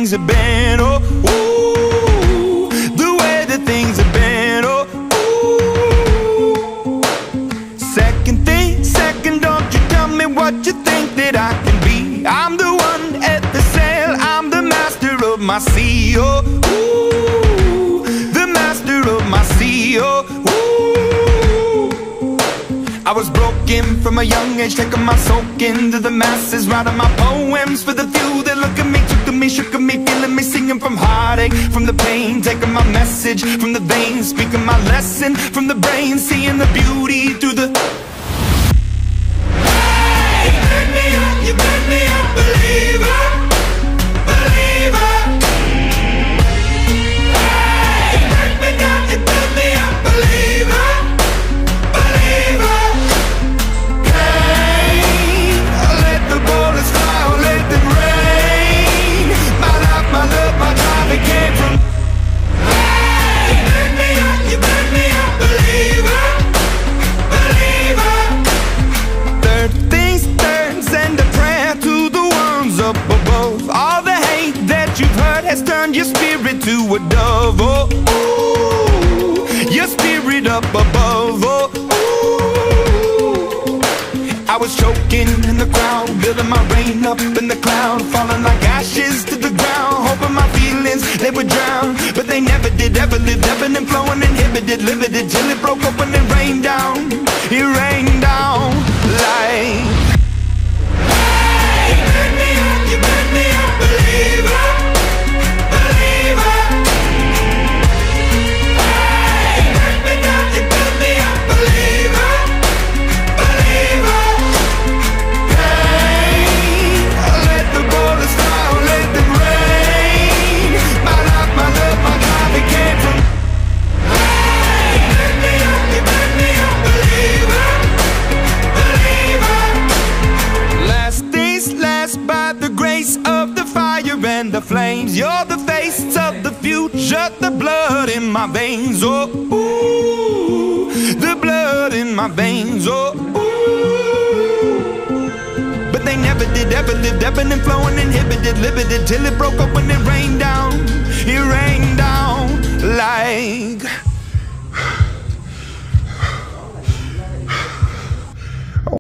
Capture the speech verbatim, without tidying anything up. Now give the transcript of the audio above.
things have been. Oh, ooh, the way that things have been. Oh, ooh. Second thing, second, don't you tell me what you think that I can be. I'm the one at the sail, I'm the master of my sea. Oh, ooh, the master of my sea. Oh, ooh. I was broken from a young age, taking my soak into the masses, writing my poems for the few that look at me, took to me, shook at me, feeling me, singing from heartache, from the pain, taking my message from the veins, speaking my lesson from the brain, seeing the beauty through the. Hey, you burn me up, you burn me up, believer, believer. Hey, you burn me down, you burn me up, believer, believer. Let the bullets fly, or let them rain. My life, my love, my drive, it came from. Hey, you burn me up, you burn me up, believer, believer. Third things third, send a prayer to the ones up above. All the hate that you've heard has turned your spirit to a dove. Oh, ooh, your spirit up above. Oh, ooh. I was choking in the crowd, building my rain up in the cloud, falling like ashes to the ground, hoping my feelings, they would drown. But they never did, ever lived, ebbing and flowing, inhibited, limited, till it broke up when it rained down. It rained down like. Hey, you burn me up, you burn me up, believer, believer. Hey, you burn me down, you burn me up, believer, believer. Let the bullets fly, or let them rain. My life, my love, my drive, it came from. Hey, you burn me up, you burn me up, believer, believer. Last things last, by the grace of the fire and the flames. You're the face of the future, the blood in my veins. Oh, ooh, the blood in my veins. Oh, ooh. But they never did, ever lived, ebbing and flowing, inhibited, limited, till it broke up when it rained down. It rained down like.